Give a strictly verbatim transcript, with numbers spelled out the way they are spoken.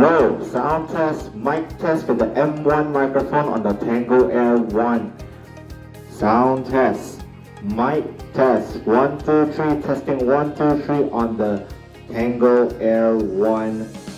Hello, sound test, mic test with the M one microphone on the Tango Air one. Sound test, mic test, one, two, three, testing one, two, three on the Tango Air one